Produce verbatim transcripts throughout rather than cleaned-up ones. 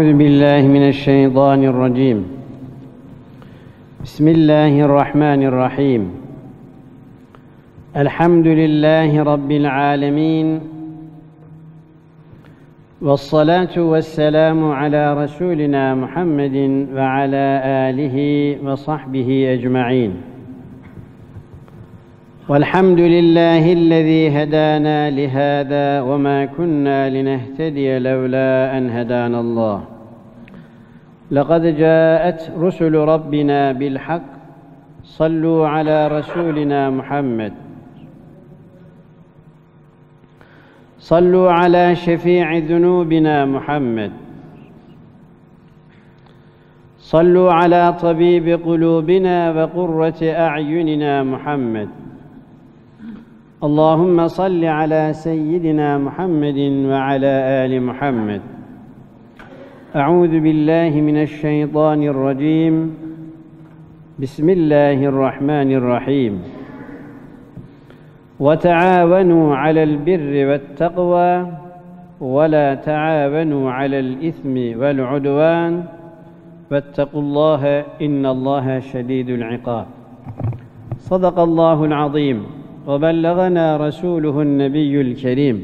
أعوذ بالله من الشيطان الرجيم بسم الله الرحمن الرحيم الحمد لله رب العالمين والصلاة والسلام على رسولنا محمد وعلى آله وصحبه أجمعين والحمد لله الذي هدانا لهذا وما كنا لنهتدي لولا أن هدانا الله لقد جاءت رسل ربنا بالحق صلوا على رسولنا محمد صلوا على شفيع ذنوبنا محمد صلوا على طبيب قلوبنا وقرة أعيننا محمد اللهم صل على سيدنا محمد وعلى آل محمد أعوذ بالله من الشيطان الرجيم بسم الله الرحمن الرحيم وتعاونوا على البر والتقوى ولا تعاونوا على الإثم والعدوان واتقوا الله إن الله شديد العقاب صدق الله العظيم وبلغنا رسوله النبي الكريم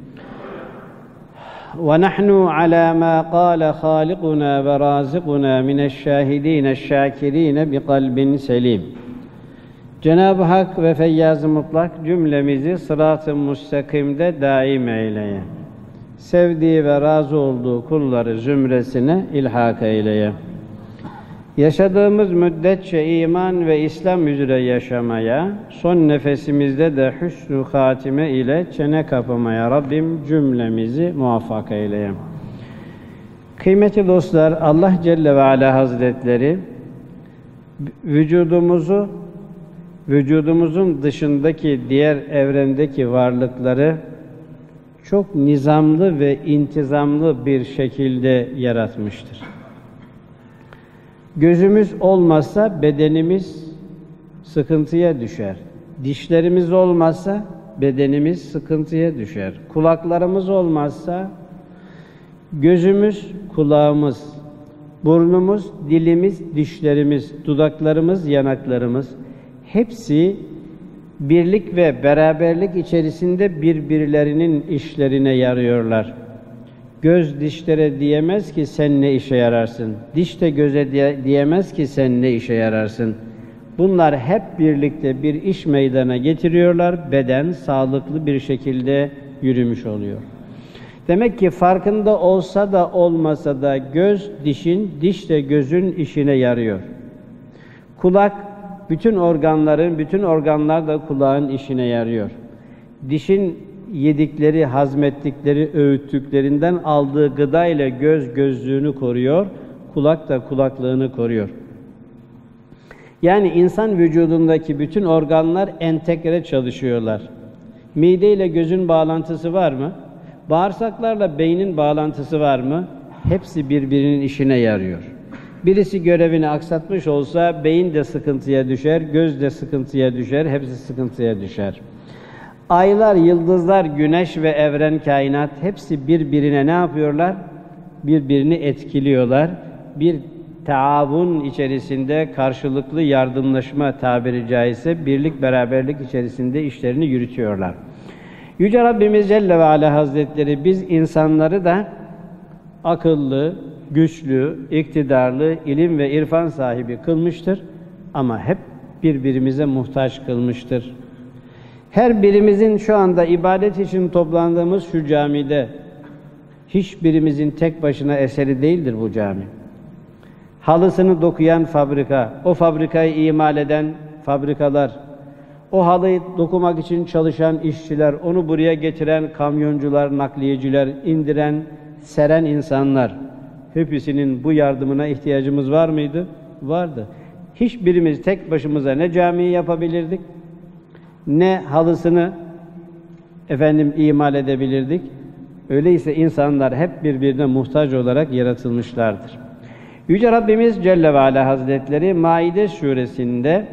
ونحن على ما قال خالقنا ورازقنا من الشاهدين الشاكرين بقلب سليم. Cenab-ı Hak ve Feyyaz-ı Mutlak cümlemizi sırat-ı müstakimde daim eyleye. Sevdiği ve razı olduğu kulları zümresine ilhak eyleye. Yaşadığımız müddetçe iman ve İslam üzere yaşamaya, son nefesimizde de hüsnü hatime ile çene kapamaya Rabbim cümlemizi muvaffak eyleye. Kıymetli dostlar, Allah Celle ve Ala Hazretleri vücudumuzu, vücudumuzun dışındaki diğer evrendeki varlıkları çok nizamlı ve intizamlı bir şekilde yaratmıştır. Gözümüz olmazsa bedenimiz sıkıntıya düşer. Dişlerimiz olmazsa bedenimiz sıkıntıya düşer. Kulaklarımız olmazsa gözümüz, kulağımız, burnumuz, dilimiz, dişlerimiz, dudaklarımız, yanaklarımız hepsi birlik ve beraberlik içerisinde birbirlerinin işlerine yarıyorlar. Göz dişlere diyemez ki sen ne işe yararsın. Diş de göze diyemez ki sen ne işe yararsın. Bunlar hep birlikte bir iş meydana getiriyorlar. Beden sağlıklı bir şekilde yürümüş oluyor. Demek ki farkında olsa da olmasa da göz dişin, diş de gözün işine yarıyor. Kulak bütün organların, bütün organlar da kulağın işine yarıyor. Dişin yedikleri, hazmettikleri, öğüttüklerinden aldığı gıda ile göz gözlüğünü koruyor, kulak da kulaklığını koruyor. Yani insan vücudundaki bütün organlar entegre çalışıyorlar. Mide ile gözün bağlantısı var mı? Bağırsaklarla beynin bağlantısı var mı? Hepsi birbirinin işine yarıyor. Birisi görevini aksatmış olsa beyin de sıkıntıya düşer, göz de sıkıntıya düşer, hepsi sıkıntıya düşer. Aylar, yıldızlar, güneş ve evren, kainat hepsi birbirine ne yapıyorlar? Birbirini etkiliyorlar. Bir taavun içerisinde karşılıklı yardımlaşma tabiri caizse birlik beraberlik içerisinde işlerini yürütüyorlar. Yüce Rabbimiz Celle ve Ala Hazretleri biz insanları da akıllı, güçlü, iktidarlı, ilim ve irfan sahibi kılmıştır ama hep birbirimize muhtaç kılmıştır. Her birimizin şu anda ibadet için toplandığımız şu camide hiçbirimizin tek başına eseri değildir bu cami. Halısını dokuyan fabrika, o fabrikayı imal eden fabrikalar, o halıyı dokumak için çalışan işçiler, onu buraya getiren kamyoncular, nakliyeciler, indiren, seren insanlar, hepsinin bu yardımına ihtiyacımız var mıydı? Vardı. Hiçbirimiz tek başımıza ne camiyi yapabilirdik, ne halısını efendim imal edebilirdik. Öyleyse insanlar hep birbirine muhtaç olarak yaratılmışlardır. Yüce Rabbimiz Celle ve Ala Hazretleri Maide suresinde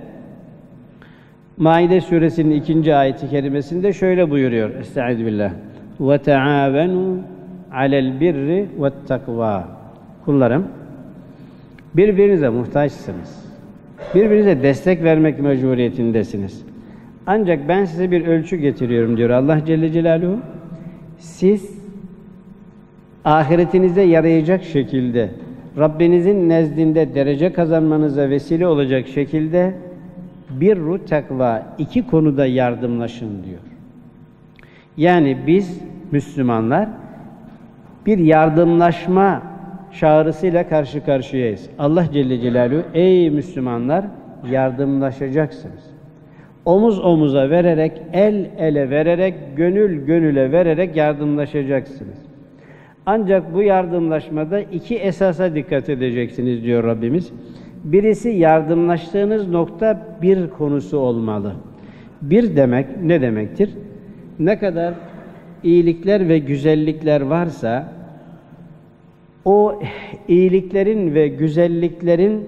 Maide suresinin ikinci ayeti kerimesinde şöyle buyuruyor. Estaizu billah. Ve taavenu alel birri ve't takva. Kullarım, birbirinize muhtaçsınız. Birbirinize destek vermek mecburiyetindesiniz. Ancak ben size bir ölçü getiriyorum diyor Allah Celle Celaluhu. Siz ahiretinize yarayacak şekilde, Rabbinizin nezdinde derece kazanmanıza vesile olacak şekilde birru takva iki konuda yardımlaşın diyor. Yani biz Müslümanlar bir yardımlaşma çağrısıyla karşı karşıyayız. Allah Celle Celaluhu, ey Müslümanlar yardımlaşacaksınız. Omuz omuza vererek, el ele vererek, gönül gönüle vererek yardımlaşacaksınız. Ancak bu yardımlaşmada iki esasa dikkat edeceksiniz diyor Rabbimiz. Birisi, yardımlaştığınız nokta bir konusu olmalı. Bir demek ne demektir? Ne kadar iyilikler ve güzellikler varsa, o iyiliklerin ve güzelliklerin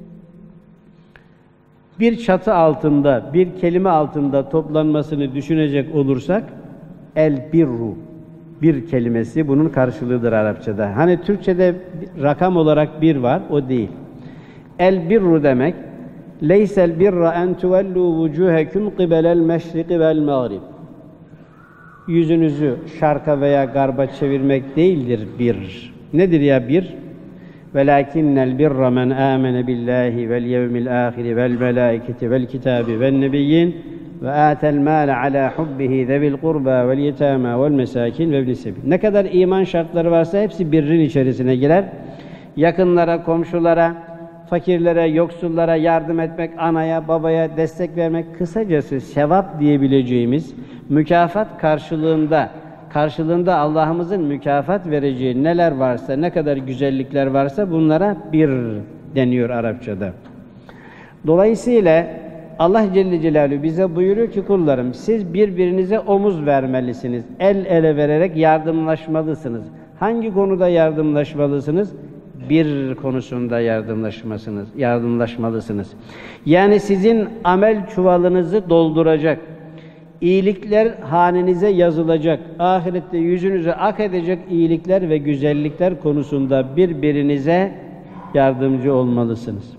bir çatı altında, bir kelime altında toplanmasını düşünecek olursak, el birru, bir kelimesi bunun karşılığıdır Arapçada. Hani Türkçe'de rakam olarak bir var, o değil. El birru demek, leysel birra en tuvellu vucuhekum qibelel meşriki vel mağrib. Yüzünüzü şarka veya garba çevirmek değildir bir. Nedir ya bir? Velakinnel birra men amene billahi vel yevmil ahiri vel melaiketi vel kitabi vel nebiyyin ve atel mâle alâ hubbihi zevil kurba vel yetâmâ vel mesâkin ve ibn sebil. Ne kadar iman şartları varsa hepsi birrin içerisine girer. Yakınlara, komşulara, fakirlere, yoksullara yardım etmek, anaya, babaya destek vermek, kısacası sevap diyebileceğimiz mükafat karşılığında karşılığında Allah'ımızın mükafat vereceği neler varsa, ne kadar güzellikler varsa bunlara bir deniyor Arapçada. Dolayısıyla Allah Celle Celaluhu bize buyuruyor ki kullarım, siz birbirinize omuz vermelisiniz. El ele vererek yardımlaşmalısınız. Hangi konuda yardımlaşmalısınız? Bir konusunda yardımlaşmasınız, yardımlaşmalısınız. Yani sizin amel çuvalınızı dolduracak, İyilikler hanenize yazılacak, ahirette yüzünüze ak edecek iyilikler ve güzellikler konusunda birbirinize yardımcı olmalısınız.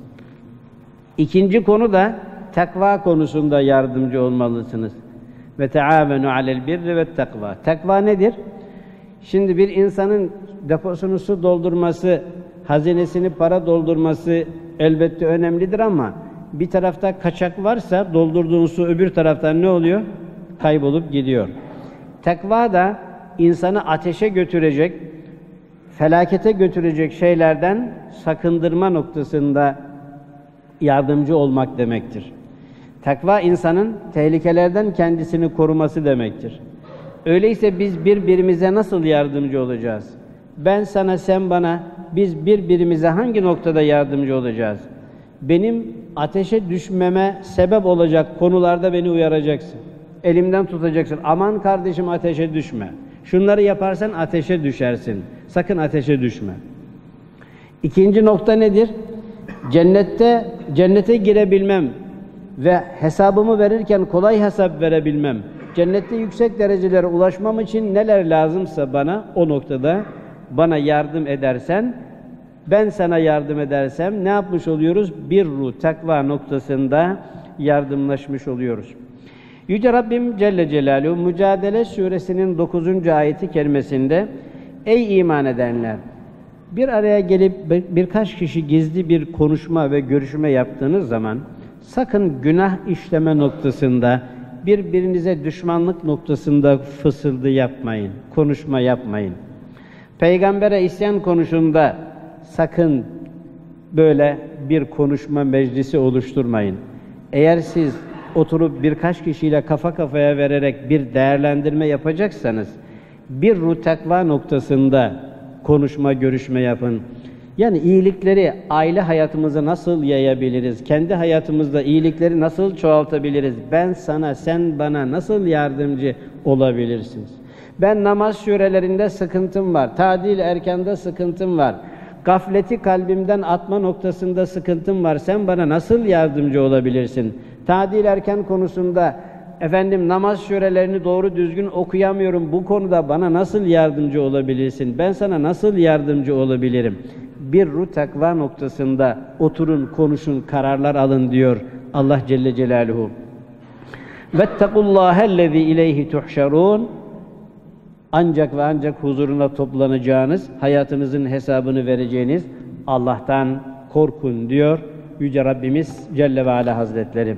İkinci konu da takva konusunda yardımcı olmalısınız. Ve teavenu alel birri ve takva. Takva nedir? Şimdi bir insanın deposunu su doldurması, hazinesini para doldurması elbette önemlidir ama bir tarafta kaçak varsa doldurduğun su öbür taraftan ne oluyor? Kaybolup gidiyor. Takva da insanı ateşe götürecek, felakete götürecek şeylerden sakındırma noktasında yardımcı olmak demektir. Takva insanın tehlikelerden kendisini koruması demektir. Öyleyse biz birbirimize nasıl yardımcı olacağız? Ben sana, sen bana, biz birbirimize hangi noktada yardımcı olacağız? Benim ateşe düşmeme sebep olacak konularda beni uyaracaksın. Elimden tutacaksın. Aman kardeşim ateşe düşme. Şunları yaparsan ateşe düşersin. Sakın ateşe düşme. İkinci nokta nedir? Cennette, cennete girebilmem ve hesabımı verirken kolay hesap verebilmem. Cennette yüksek derecelere ulaşmam için neler lazımsa bana o noktada bana yardım edersen, ben sana yardım edersem ne yapmış oluyoruz? Birru, takva noktasında yardımlaşmış oluyoruz. Yüce Rabbim Celle Celaluhu Mücadele Suresinin dokuzuncu ayeti kerimesinde ey iman edenler! Bir araya gelip birkaç kişi gizli bir konuşma ve görüşme yaptığınız zaman sakın günah işleme noktasında, birbirinize düşmanlık noktasında fısıldı yapmayın, konuşma yapmayın. Peygambere isyan konusunda sakın böyle bir konuşma meclisi oluşturmayın. Eğer siz oturup birkaç kişiyle kafa kafaya vererek bir değerlendirme yapacaksanız, bir ruh takva noktasında konuşma, görüşme yapın. Yani iyilikleri aile hayatımıza nasıl yayabiliriz? Kendi hayatımızda iyilikleri nasıl çoğaltabiliriz? Ben sana, sen bana nasıl yardımcı olabilirsiniz? Ben namaz sürelerinde sıkıntım var. Tadil erkanda sıkıntım var. Gafleti kalbimden atma noktasında sıkıntım var. Sen bana nasıl yardımcı olabilirsin? Tadil erken konusunda efendim namaz surelerini doğru düzgün okuyamıyorum. Bu konuda bana nasıl yardımcı olabilirsin? Ben sana nasıl yardımcı olabilirim? birru takva noktasında oturun, konuşun, kararlar alın diyor Allah Celle Celaluhu. Vettekullâhellezî ileyhi tuhşerûn. Ancak ve ancak huzuruna toplanacağınız, hayatınızın hesabını vereceğiniz Allah'tan korkun diyor Yüce Rabbimiz Celle ve Ala Hazretleri.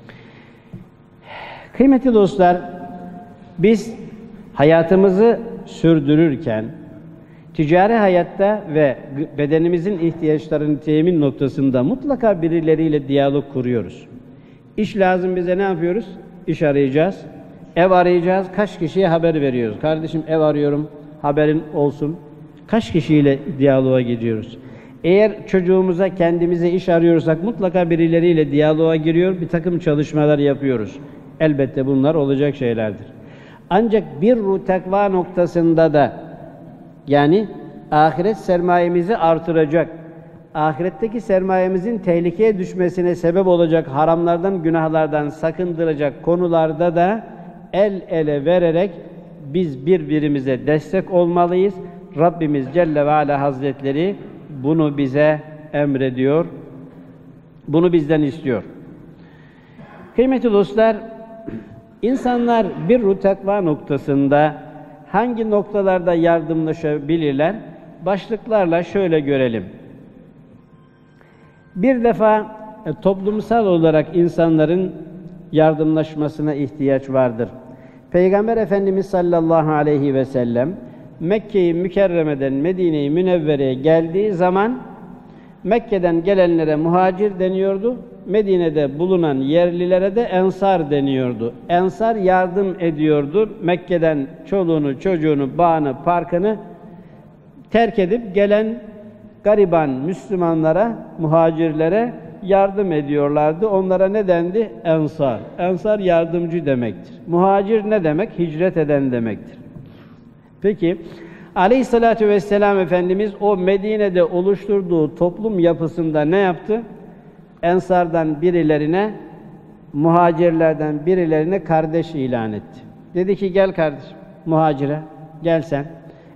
Kıymetli dostlar, biz hayatımızı sürdürürken ticari hayatta ve bedenimizin ihtiyaçlarını temin noktasında mutlaka birileriyle diyalog kuruyoruz. İş lazım bize, ne yapıyoruz? İş arayacağız, ev arayacağız, kaç kişiye haber veriyoruz. Kardeşim ev arıyorum, haberin olsun. Kaç kişiyle diyaloğa gidiyoruz. Eğer çocuğumuza, kendimize iş arıyorsak mutlaka birileriyle diyaloğa giriyor, bir takım çalışmalar yapıyoruz. Elbette bunlar olacak şeylerdir. Ancak birru takva noktasında da, yani ahiret sermayemizi artıracak, ahiretteki sermayemizin tehlikeye düşmesine sebep olacak haramlardan, günahlardan sakındıracak konularda da el ele vererek biz birbirimize destek olmalıyız. Rabbimiz Celle ve Ala Hazretleri bunu bize emrediyor, bunu bizden istiyor. Kıymetli dostlar, insanlar birru takva noktasında hangi noktalarda yardımlaşabilirler? Başlıklarla şöyle görelim. Bir defa e, toplumsal olarak insanların yardımlaşmasına ihtiyaç vardır. Peygamber Efendimiz sallallahu aleyhi ve sellem Mekke-i Mükerreme'den Medine-i Münevvere'ye geldiği zaman Mekke'den gelenlere muhacir deniyordu. Medine'de bulunan yerlilere de ensar deniyordu. Ensar yardım ediyordu. Mekke'den çoluğunu, çocuğunu, bağını, parkını terk edip gelen gariban Müslümanlara, muhacirlere yardım ediyorlardı. Onlara ne dendi? Ensar. Ensar yardımcı demektir. Muhacir ne demek? Hicret eden demektir. Peki, Aleyhissalatu vesselam Efendimiz o Medine'de oluşturduğu toplum yapısında ne yaptı? Ensardan birilerine, muhacirlerden birilerine kardeş ilan etti. Dedi ki gel kardeşim, muhacire, gel sen.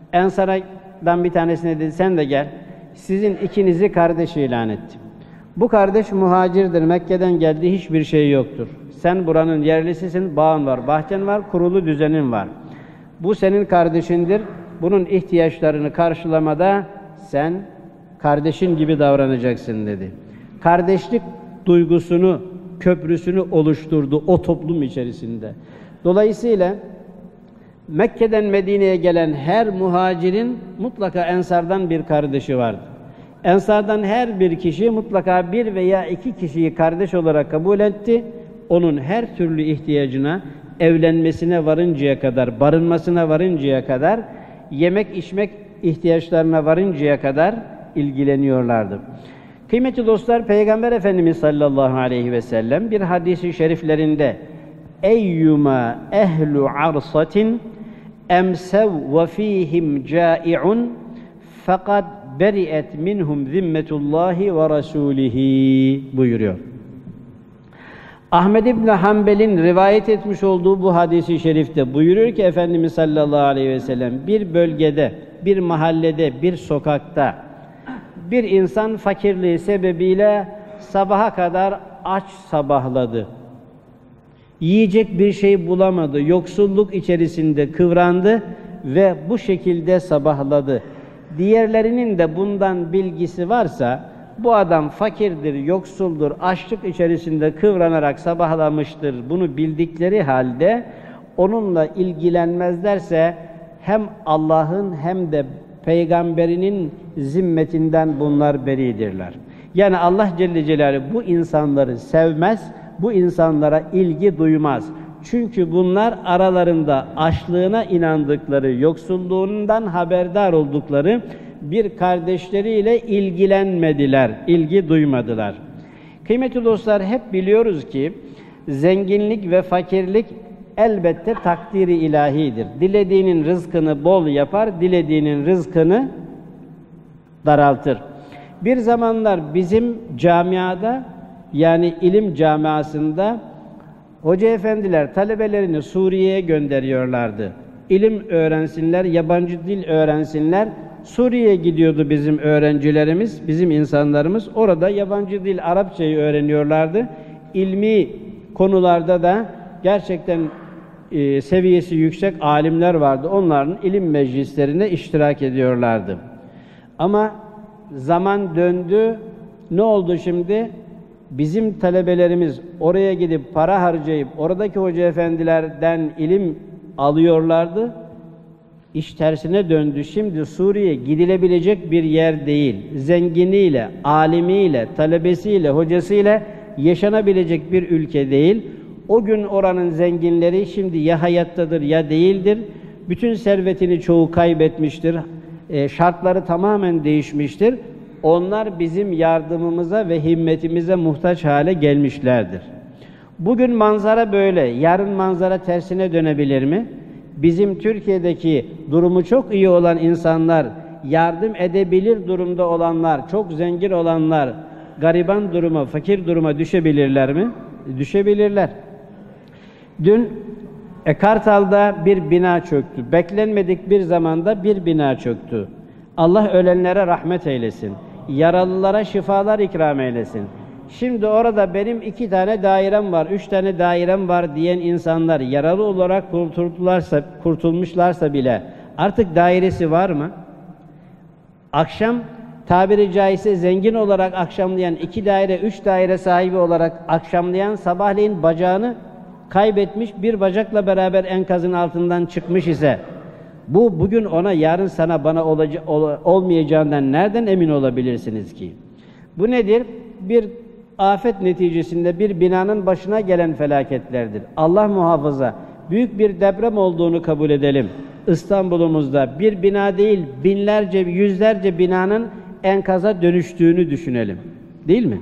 Ensardan bir tanesine dedi sen de gel. Sizin ikinizi kardeş ilan etti. Bu kardeş muhacirdir, Mekke'den geldi, hiçbir şey yoktur. Sen buranın yerlisisin, bağın var, bahçen var, kurulu düzenin var. Bu senin kardeşindir. Bunun ihtiyaçlarını karşılamada sen kardeşin gibi davranacaksın dedi. Kardeşlik duygusunu, köprüsünü oluşturdu o toplum içerisinde. Dolayısıyla Mekke'den Medine'ye gelen her muhacirin mutlaka ensardan bir kardeşi vardı. Ensardan her bir kişi mutlaka bir veya iki kişiyi kardeş olarak kabul etti. Onun her türlü ihtiyacına, evlenmesine varıncaya kadar, barınmasına varıncaya kadar, yemek içmek ihtiyaçlarına varıncaya kadar ilgileniyorlardı. Kıymetli dostlar, Peygamber Efendimiz sallallahu aleyhi ve sellem bir hadisi şeriflerinde eyyuma ehlu arsatin emsev ve fihim cai'un fakat beri'et minhum zimmetullahi ve rasulihi buyuruyor. Ahmed İbni Hanbel'in rivayet etmiş olduğu bu hadisi şerifte buyuruyor ki Efendimiz sallallahu aleyhi ve sellem bir bölgede, bir mahallede, bir sokakta bir insan fakirliği sebebiyle sabaha kadar aç sabahladı. Yiyecek bir şey bulamadı, yoksulluk içerisinde kıvrandı ve bu şekilde sabahladı. Diğerlerinin de bundan bilgisi varsa, bu adam fakirdir, yoksuldur, açlık içerisinde kıvranarak sabahlamıştır, bunu bildikleri halde onunla ilgilenmezlerse hem Allah'ın hem de Peygamberinin zimmetinden bunlar beridirler. Yani Allah Celle Celaluhu bu insanları sevmez, bu insanlara ilgi duymaz. Çünkü bunlar aralarında açlığına inandıkları, yoksulluğundan haberdar oldukları bir kardeşleriyle ilgilenmediler, ilgi duymadılar. Kıymetli dostlar, hep biliyoruz ki zenginlik ve fakirlik elbette takdiri ilahidir. Dilediğinin rızkını bol yapar, dilediğinin rızkını daraltır. Bir zamanlar bizim camiada, yani ilim camiasında hoca efendiler talebelerini Suriye'ye gönderiyorlardı. İlim öğrensinler, yabancı dil öğrensinler, Suriye'ye gidiyordu bizim öğrencilerimiz, bizim insanlarımız. Orada yabancı dil Arapçayı öğreniyorlardı. İlmi konularda da gerçekten e, seviyesi yüksek alimler vardı. Onların ilim meclislerine iştirak ediyorlardı. Ama zaman döndü. Ne oldu şimdi? Bizim talebelerimiz oraya gidip para harcayıp oradaki hoca efendilerden ilim alıyorlardı. İş tersine döndü. Şimdi Suriye gidilebilecek bir yer değil. Zenginiyle, alimiyle, talebesiyle, hocasıyla yaşanabilecek bir ülke değil. O gün oranın zenginleri şimdi ya hayattadır ya değildir. Bütün servetini çoğu kaybetmiştir. E, şartları tamamen değişmiştir. Onlar bizim yardımımıza ve himmetimize muhtaç hale gelmişlerdir. Bugün manzara böyle. Yarın manzara tersine dönebilir mi? Bizim Türkiye'deki durumu çok iyi olan insanlar, yardım edebilir durumda olanlar, çok zengin olanlar, gariban duruma, fakir duruma düşebilirler mi? Düşebilirler. Dün e, Kartal'da bir bina çöktü. Beklenmedik bir zamanda bir bina çöktü. Allah ölenlere rahmet eylesin. Yaralılara şifalar ikram eylesin. Şimdi orada benim iki tane dairem var, üç tane dairem var diyen insanlar yaralı olarak kurtuldularsa, kurtulmuşlarsa bile artık dairesi var mı? Akşam tabiri caizse zengin olarak akşamlayan, iki daire, üç daire sahibi olarak akşamlayan sabahleyin bacağını kaybetmiş, bir bacakla beraber enkazın altından çıkmış ise bu bugün ona, yarın sana, bana olaca, ol, olmayacağından nereden emin olabilirsiniz ki? Bu nedir? Bir afet neticesinde bir binanın başına gelen felaketlerdir. Allah muhafaza, büyük bir deprem olduğunu kabul edelim. İstanbul'umuzda bir bina değil, binlerce, yüzlerce binanın enkaza dönüştüğünü düşünelim. Değil mi?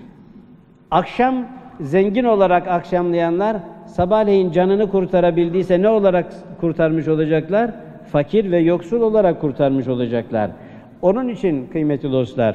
Akşam zengin olarak akşamlayanlar sabahleyin canını kurtarabildiyse ne olarak kurtarmış olacaklar? Fakir ve yoksul olarak kurtarmış olacaklar. Onun için kıymetli dostlar,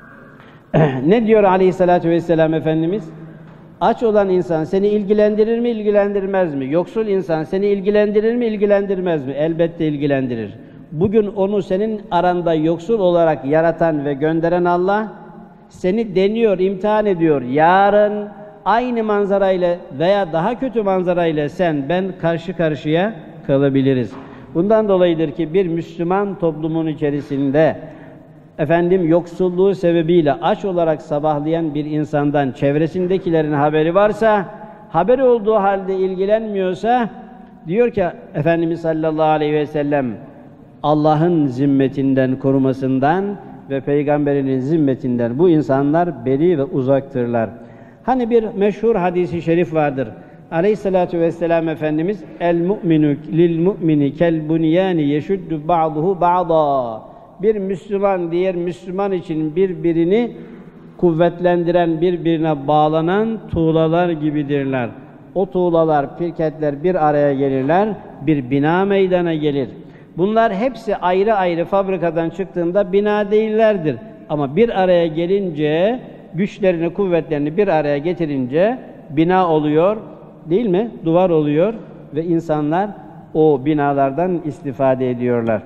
ne diyor Aleyhisselatü Vesselam Efendimiz? Aç olan insan seni ilgilendirir mi, ilgilendirmez mi? Yoksul insan seni ilgilendirir mi, ilgilendirmez mi? Elbette ilgilendirir. Bugün onu senin aranda yoksul olarak yaratan ve gönderen Allah, seni deniyor, imtihan ediyor. Yarın aynı manzarayla veya daha kötü manzarayla sen, ben karşı karşıya kalabiliriz. Bundan dolayıdır ki bir Müslüman toplumun içerisinde efendim yoksulluğu sebebiyle aç olarak sabahlayan bir insandan çevresindekilerin haberi varsa, haberi olduğu halde ilgilenmiyorsa, diyor ki Efendimiz sallallahu aleyhi ve sellem, Allah'ın zimmetinden, korumasından ve Peygamberinin zimmetinden bu insanlar beri ve uzaktırlar. Hani bir meşhur hadisi şerif vardır. Aleyhissalatu vesselam Efendimiz, el mu'minu lil mu'mini kel bunyani yeşuddu ba'duhu ba'da. Bir Müslüman diğer Müslüman için birbirini kuvvetlendiren, birbirine bağlanan tuğlalar gibidirler. O tuğlalar, pirketler bir araya gelirler, bir bina meydana gelir. Bunlar hepsi ayrı ayrı fabrikadan çıktığında bina değillerdir. Ama bir araya gelince, güçlerini, kuvvetlerini bir araya getirince bina oluyor, değil mi? Duvar oluyor ve insanlar o binalardan istifade ediyorlar.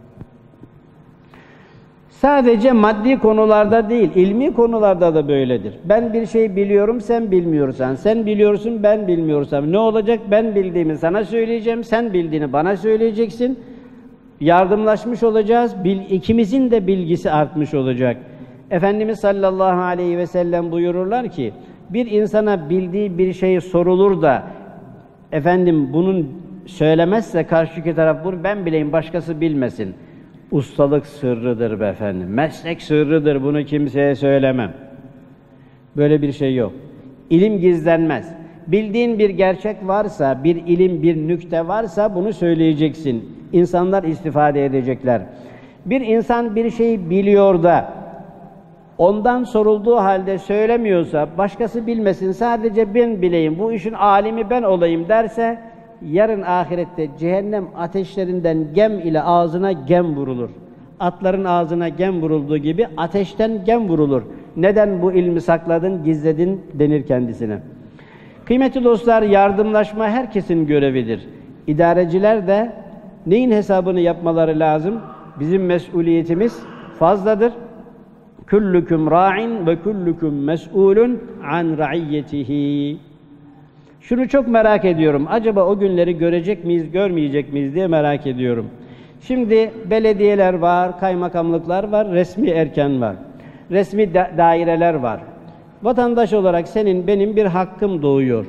Sadece maddi konularda değil, ilmi konularda da böyledir. Ben bir şey biliyorum, sen bilmiyorsan, sen biliyorsun, ben bilmiyorsam ne olacak? Ben bildiğimi sana söyleyeceğim, sen bildiğini bana söyleyeceksin. Yardımlaşmış olacağız, bil, ikimizin de bilgisi artmış olacak. Efendimiz sallallahu aleyhi ve sellem buyururlar ki, bir insana bildiği bir şey sorulur da, efendim bunun söylemezse karşıki taraf, bunu ben bileyim, başkası bilmesin. Ustalık sırrıdır be efendim, meslek sırrıdır, bunu kimseye söylemem. Böyle bir şey yok. İlim gizlenmez. Bildiğin bir gerçek varsa, bir ilim, bir nükte varsa bunu söyleyeceksin. İnsanlar istifade edecekler. Bir insan bir şeyi biliyor da, ondan sorulduğu halde söylemiyorsa, başkası bilmesin, sadece ben bileyim, bu işin alimi ben olayım derse, yarın ahirette cehennem ateşlerinden gem ile ağzına gem vurulur. Atların ağzına gem vurulduğu gibi ateşten gem vurulur. Neden bu ilmi sakladın, gizledin denir kendisine. Kıymetli dostlar, yardımlaşma herkesin görevidir. İdareciler de neyin hesabını yapmaları lazım? Bizim mesuliyetimiz fazladır. Kullukum ra'in ve kullukum mes'ulun an ra'iyyetihi. Şunu çok merak ediyorum. Acaba o günleri görecek miyiz, görmeyecek miyiz diye merak ediyorum. Şimdi belediyeler var, kaymakamlıklar var, resmi erken var. Resmi da- daireler var. Vatandaş olarak senin, benim bir hakkım doğuyor.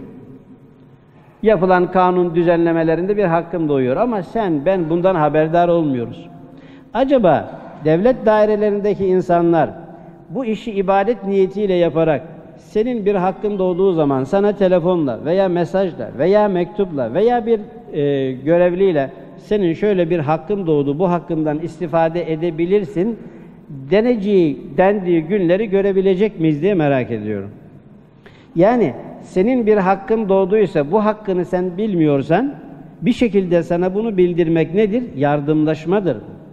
Yapılan kanun düzenlemelerinde bir hakkım doğuyor. Ama sen, ben bundan haberdar olmuyoruz. Acaba devlet dairelerindeki insanlar bu işi ibadet niyetiyle yaparak senin bir hakkın doğduğu zaman sana telefonla veya mesajla veya mektupla veya bir e, görevliyle senin şöyle bir hakkın doğdu, bu hakkından istifade edebilirsin deneceği, dendiği günleri görebilecek miyiz diye merak ediyorum. Yani senin bir hakkın doğduysa, bu hakkını sen bilmiyorsan, bir şekilde sana bunu bildirmek nedir? Yardımlaşmadır.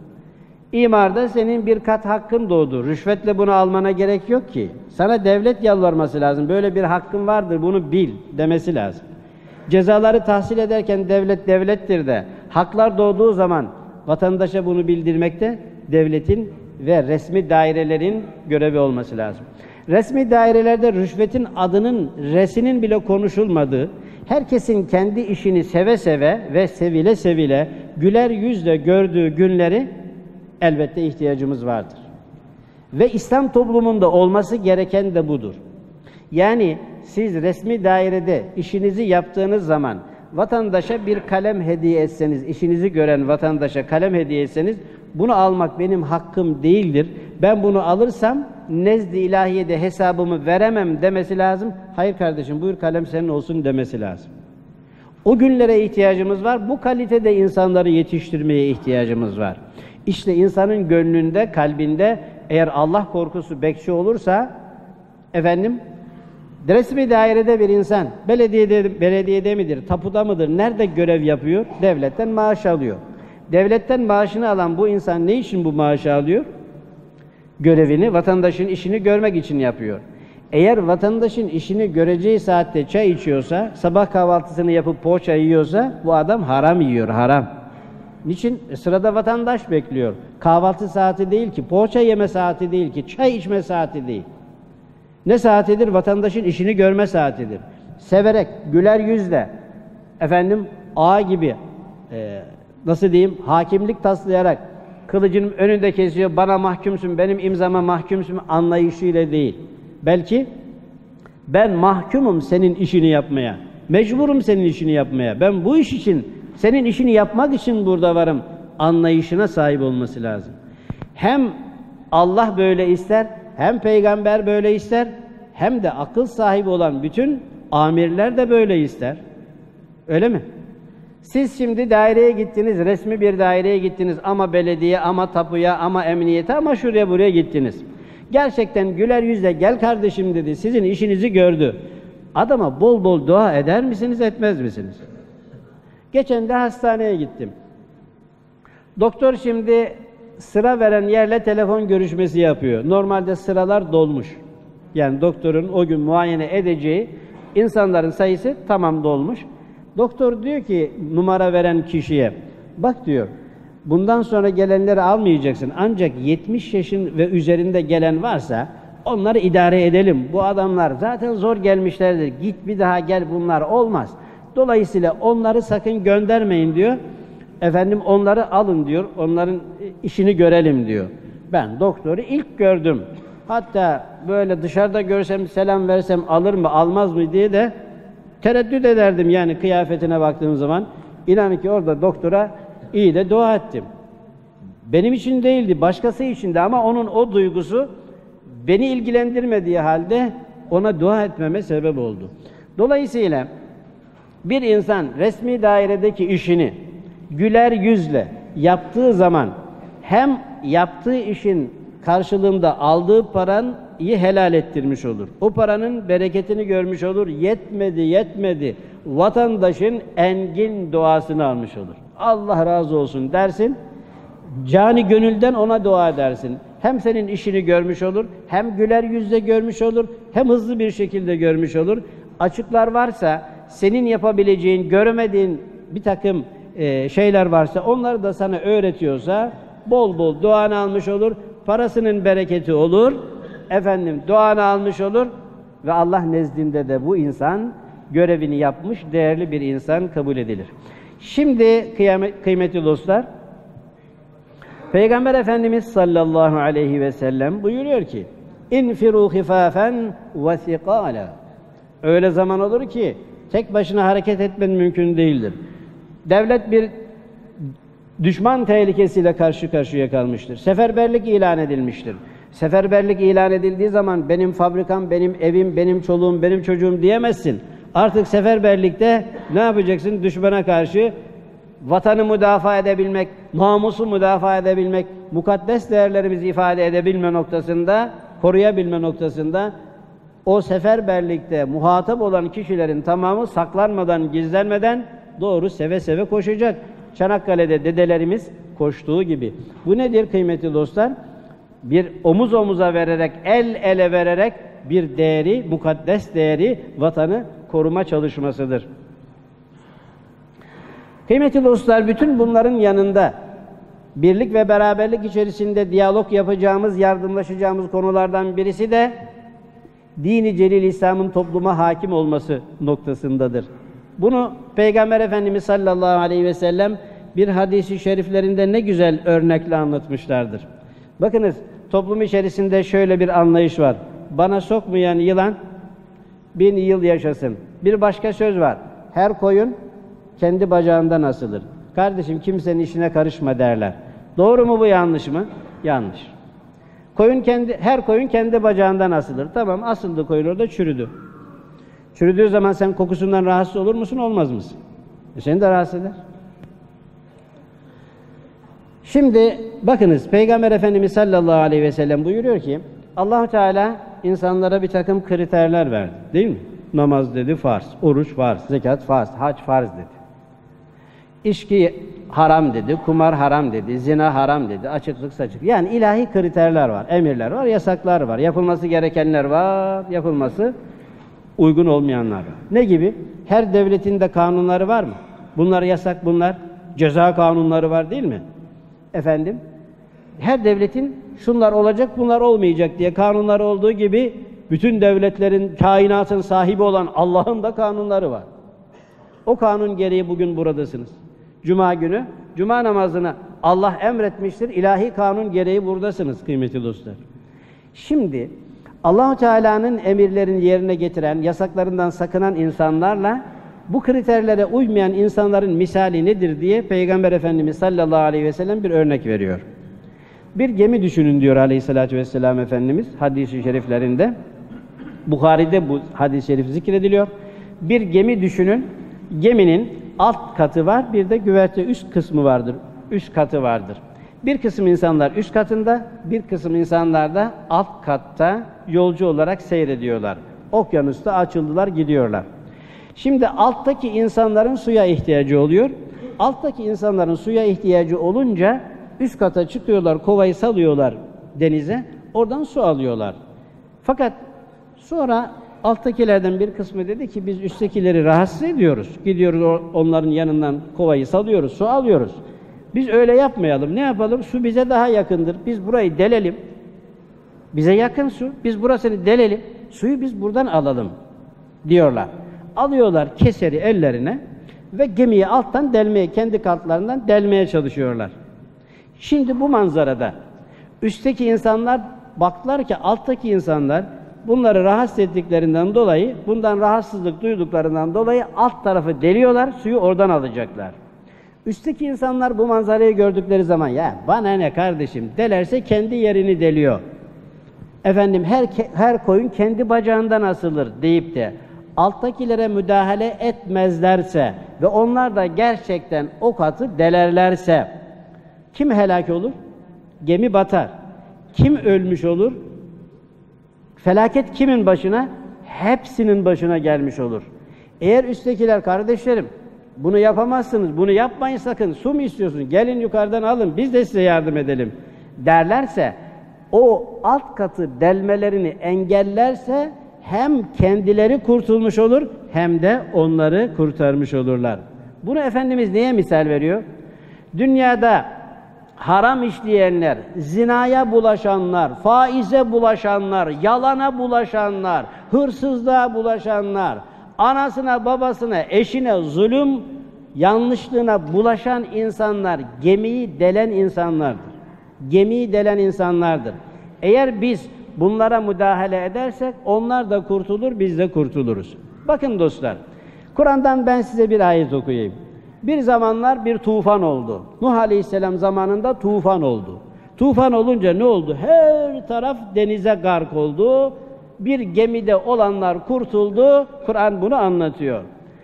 İmarda senin bir kat hakkın doğdu. Rüşvetle bunu almana gerek yok ki. Sana devlet yalvarması lazım. Böyle bir hakkın vardır, bunu bil demesi lazım. Cezaları tahsil ederken devlet devlettir de, haklar doğduğu zaman vatandaşa bunu bildirmekte devletin ve resmi dairelerin görevi olması lazım. Resmi dairelerde rüşvetin adının, resinin bile konuşulmadığı, herkesin kendi işini seve seve ve sevile sevile güler yüzle gördüğü günleri elbette ihtiyacımız vardır. Ve İslam toplumunda olması gereken de budur. Yani siz resmi dairede işinizi yaptığınız zaman vatandaşa bir kalem hediye etseniz, işinizi gören vatandaşa kalem hediye etseniz, bunu almak benim hakkım değildir. Ben bunu alırsam nezd-i ilahiyede hesabımı veremem demesi lazım. Hayır kardeşim, buyur kalem senin olsun demesi lazım. O günlere ihtiyacımız var. Bu kalitede insanları yetiştirmeye ihtiyacımız var. İşte insanın gönlünde, kalbinde eğer Allah korkusu bekçi olursa, efendim, resmi dairede bir insan, belediyede, belediyede midir, tapuda mıdır, nerede görev yapıyor? Devletten maaş alıyor. Devletten maaşını alan bu insan ne için bu maaşı alıyor? Görevini, vatandaşın işini görmek için yapıyor. Eğer vatandaşın işini göreceği saatte çay içiyorsa, sabah kahvaltısını yapıp poğaça yiyorsa, bu adam haram yiyor, haram. Niçin? E, sırada vatandaş bekliyor. Kahvaltı saati değil ki, poğaça yeme saati değil ki, çay içme saati değil. Ne saatidir? Vatandaşın işini görme saatidir. Severek, güler yüzle, efendim, ağa gibi, e, nasıl diyeyim, hakimlik taslayarak, kılıcının önünde kesiyor, bana mahkumsun, benim imzama mahkumsun anlayışıyla değil. Belki, ben mahkumum senin işini yapmaya, mecburum senin işini yapmaya, ben bu iş için, senin işini yapmak için burada varım anlayışına sahip olması lazım. Hem Allah böyle ister, hem peygamber böyle ister, hem de akıl sahibi olan bütün amirler de böyle ister. Öyle mi? Siz şimdi daireye gittiniz, resmi bir daireye gittiniz, ama belediye, ama tapuya, ama emniyete, ama şuraya buraya gittiniz. Gerçekten güler yüzle gel kardeşim dedi, sizin işinizi gördü. Adama bol bol dua eder misiniz, etmez misiniz? Geçen de hastaneye gittim. Doktor şimdi sıra veren yerle telefon görüşmesi yapıyor. Normalde sıralar dolmuş. Yani doktorun o gün muayene edeceği insanların sayısı tamam dolmuş. Doktor diyor ki numara veren kişiye, bak diyor, bundan sonra gelenleri almayacaksın. Ancak yetmiş yaşın ve üzerinde gelen varsa onları idare edelim. Bu adamlar zaten zor gelmişlerdir. Git bir daha gel, bunlar olmaz. Dolayısıyla onları sakın göndermeyin diyor. Efendim onları alın diyor. Onların işini görelim diyor. Ben doktoru ilk gördüm. Hatta böyle dışarıda görsem, selam versem alır mı almaz mı diye de tereddüt ederdim yani kıyafetine baktığım zaman. İnanın ki orada doktora iyi de dua ettim. Benim için değildi, başkası içindi ama onun o duygusu beni ilgilendirmediği halde ona dua etmeme sebep oldu. Dolayısıyla bir insan resmi dairedeki işini güler yüzle yaptığı zaman hem yaptığı işin karşılığında aldığı paranı helal ettirmiş olur. O paranın bereketini görmüş olur. Yetmedi, yetmedi. Vatandaşın engin duasını almış olur. Allah razı olsun dersin. Cani gönülden ona dua edersin. Hem senin işini görmüş olur, hem güler yüzle görmüş olur, hem hızlı bir şekilde görmüş olur. Açıklar varsa, senin yapabileceğin, göremediğin bir takım e, şeyler varsa, onları da sana öğretiyorsa, bol bol duanı almış olur, parasının bereketi olur, efendim duanı almış olur ve Allah nezdinde de bu insan görevini yapmış, değerli bir insan kabul edilir. Şimdi kıyamet, kıymetli dostlar, Peygamber Efendimiz sallallahu aleyhi ve sellem buyuruyor ki İnfiru hifafen ve sikâlâ. Öyle zaman olur ki tek başına hareket etmen mümkün değildir. Devlet bir düşman tehlikesiyle karşı karşıya kalmıştır. Seferberlik ilan edilmiştir. Seferberlik ilan edildiği zaman benim fabrikam, benim evim, benim çoluğum, benim çocuğum diyemezsin. Artık seferberlikte ne yapacaksın? Düşmana karşı vatanı müdafaa edebilmek, namusu müdafaa edebilmek, mukaddes değerlerimizi ifade edebilme noktasında, koruyabilme noktasında o seferberlikte muhatap olan kişilerin tamamı saklanmadan, gizlenmeden doğru seve seve koşacak. Çanakkale'de dedelerimiz koştuğu gibi. Bu nedir kıymetli dostlar? Bir omuz omuza vererek, el ele vererek bir değeri, mukaddes değeri, vatanı koruma çalışmasıdır. Kıymetli dostlar, bütün bunların yanında birlik ve beraberlik içerisinde diyalog yapacağımız, yardımlaşacağımız konulardan birisi de Dini Celil İslam'ın topluma hakim olması noktasındadır. Bunu Peygamber Efendimiz sallallahu aleyhi ve sellem bir hadisi şeriflerinde ne güzel örnekle anlatmışlardır. Bakınız, toplum içerisinde şöyle bir anlayış var. Bana sokmayan yılan bin yıl yaşasın. Bir başka söz var. Her koyun kendi bacağından asılır. Kardeşim, kimsenin işine karışma derler. Doğru mu bu, yanlış mı? Yanlış. Koyun kendi, her koyun kendi bacağından asılır. Tamam, asıldı koyun, orada çürüdü. Çürüdüğü zaman sen kokusundan rahatsız olur musun, olmaz mısın? E seni de rahatsız eder. Şimdi bakınız, Peygamber Efendimiz sallallahu aleyhi ve sellem buyuruyor ki Allah-u Teala insanlara bir takım kriterler verdi. Değil mi? Namaz dedi, farz. Oruç farz. Zekat farz. Hac farz dedi. İçki haram dedi. Kumar haram dedi. Zina haram dedi. Açıklık saçık. Yani ilahi kriterler var. Emirler var. Yasaklar var. Yapılması gerekenler var. Yapılması uygun olmayanlar var. Ne gibi? Her devletin de kanunları var mı? Bunlar yasak, bunlar ceza kanunları var değil mi? Efendim, her devletin şunlar olacak, bunlar olmayacak diye kanunları olduğu gibi bütün devletlerin, kainatın sahibi olan Allah'ın da kanunları var. O kanun gereği bugün buradasınız. Cuma günü, cuma namazına Allah emretmiştir. İlahi kanun gereği buradasınız kıymetli dostlar. Şimdi Allah-u Teala'nın emirlerini yerine getiren, yasaklarından sakınan insanlarla bu kriterlere uymayan insanların misali nedir diye Peygamber Efendimiz sallallahu aleyhi ve sellem bir örnek veriyor. Bir gemi düşünün diyor aleyhissalatü vesselam Efendimiz hadis-i şeriflerinde. Bukhari'de bu hadis-i şerif zikrediliyor. Bir gemi düşünün. Geminin alt katı var, bir de güverte üst kısmı vardır. Üst katı vardır. Bir kısım insanlar üst katında, bir kısım insanlar da alt katta yolcu olarak seyrediyorlar. Okyanusta açıldılar, gidiyorlar. Şimdi alttaki insanların suya ihtiyacı oluyor. Alttaki insanların suya ihtiyacı olunca üst kata çıkıyorlar, kovayı salıyorlar denize, oradan su alıyorlar. Fakat sonra alttakilerden bir kısmı dedi ki biz üsttekileri rahatsız ediyoruz. Gidiyoruz onların yanından kovayı salıyoruz, su alıyoruz. Biz öyle yapmayalım. Ne yapalım? Su bize daha yakındır. Biz burayı delelim. Bize yakın su. Biz burasını delelim. Suyu biz buradan alalım diyorlar. Alıyorlar keseri ellerine ve gemiyi alttan delmeye, kendi katlarından delmeye çalışıyorlar. Şimdi bu manzarada üstteki insanlar baktılar ki alttaki insanlar bunları rahatsız ettiklerinden dolayı, bundan rahatsızlık duyduklarından dolayı alt tarafı deliyorlar, suyu oradan alacaklar. Üstteki insanlar bu manzarayı gördükleri zaman ya bana ne kardeşim, delerse kendi yerini deliyor. Efendim her her koyun kendi bacağından asılır deyip de alttakilere müdahale etmezlerse ve onlar da gerçekten o katı delerlerse kim helak olur? Gemi batar. Kim ölmüş olur? Felaket kimin başına? Hepsinin başına gelmiş olur. Eğer üsttekiler kardeşlerim bunu yapamazsınız, bunu yapmayın sakın, su mu istiyorsunuz? Gelin yukarıdan alın, biz de size yardım edelim derlerse, o alt katı delmelerini engellerse hem kendileri kurtulmuş olur hem de onları kurtarmış olurlar. Bunu Efendimiz neye misal veriyor? Dünyada haram işleyenler, zinaya bulaşanlar, faize bulaşanlar, yalana bulaşanlar, hırsızlığa bulaşanlar, anasına, babasına, eşine zulüm, yanlışlığına bulaşan insanlar, gemiyi delen insanlardır. Gemiyi delen insanlardır. Eğer biz bunlara müdahale edersek, onlar da kurtulur, biz de kurtuluruz. Bakın dostlar, Kur'an'dan ben size bir ayet okuyayım. Bir zamanlar bir tufan oldu. Nuh Aleyhisselam zamanında tufan oldu. Tufan olunca ne oldu? Her taraf denize gark oldu. Bir gemide olanlar kurtuldu. Kur'an bunu anlatıyor.